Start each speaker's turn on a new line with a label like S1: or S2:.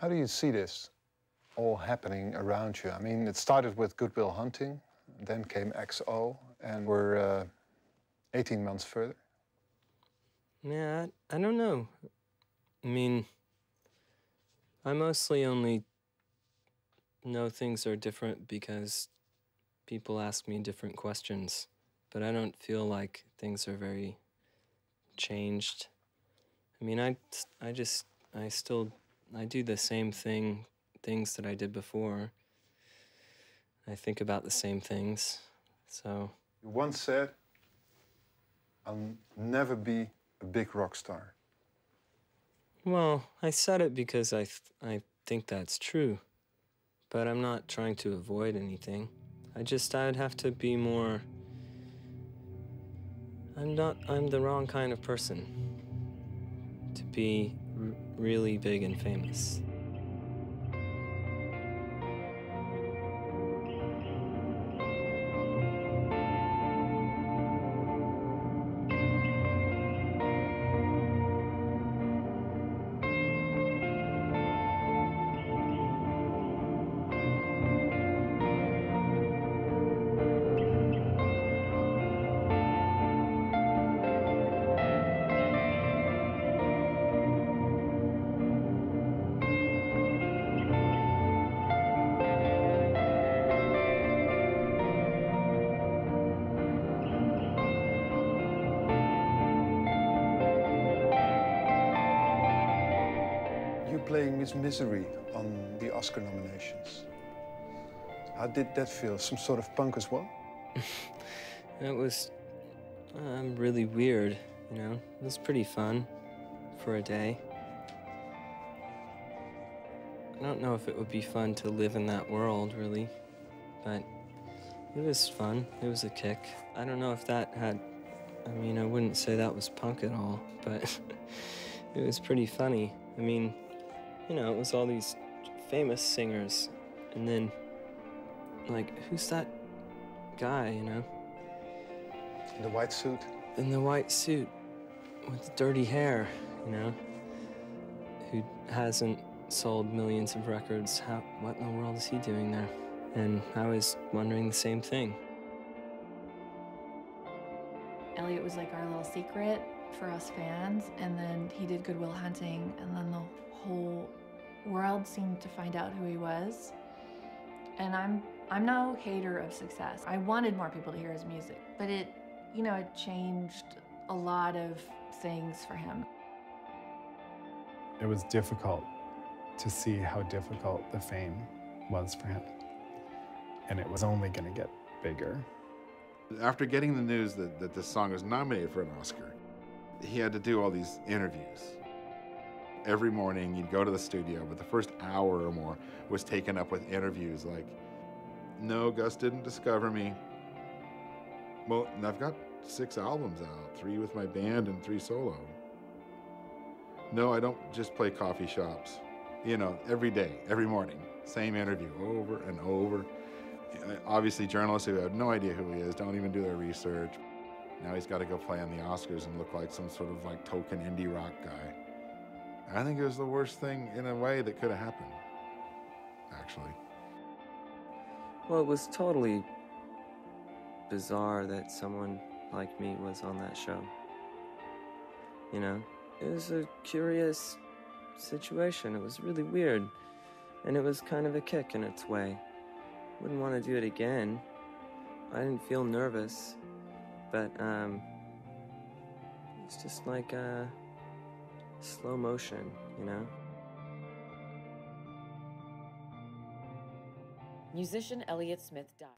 S1: How do you see this all happening around you? I mean, it started with Good Will Hunting, then came XO, and we're 18 months further.
S2: Yeah, I don't know. I mean, I mostly only know things are different because people ask me different questions, but I don't feel like things are very changed. I mean, I do the same things that I did before. I think about the same things, so.
S1: You once said, "I'll never be a big rock star."
S2: Well, I said it because I think that's true, but I'm not trying to avoid anything. I'd have to be more. I'm the wrong kind of person to be really big and famous.
S1: You playing Miss Misery on the Oscar nominations. How did that feel? Some sort of punk as well?
S2: It was really weird, you know? It was pretty fun for a day. I don't know if it would be fun to live in that world, really, but it was fun. It was a kick. I don't know if that had, I mean, I wouldn't say that was punk at all, but it was pretty funny. I mean, you know, it was all these famous singers, and then, like, who's that guy, you know?
S1: In the white suit?
S2: In the white suit with dirty hair, you know? Who hasn't sold millions of records. What in the world is he doing there? And I was wondering the same thing.
S3: Elliott was like our little secret for us fans, and then he did Good Will Hunting, and then the whole world seemed to find out who he was. And I'm no hater of success. I wanted more people to hear his music, but it changed a lot of things for him.
S4: It was difficult to see how difficult the fame was for him. And it was only going to get bigger.
S5: After getting the news that this song was nominated for an Oscar, he had to do all these interviews. Every morning he'd go to the studio, but the first hour or more was taken up with interviews like, "No, Gus didn't discover me. Well, I've got 6 albums out, 3 with my band and 3 solo. No, I don't just play coffee shops." You know, every day, every morning, same interview over and over. Obviously, journalists who have no idea who he is, don't even do their research. Now he's got to go play on the Oscars and look like some sort of like token indie rock guy. I think it was the worst thing in a way that could have happened, actually.
S2: Well, it was totally bizarre that someone like me was on that show. You know, it was a curious situation. It was really weird, and it was kind of a kick in its way. Wouldn't want to do it again. I didn't feel nervous, but it's just like slow motion, you know?
S6: Musician Elliott Smith died.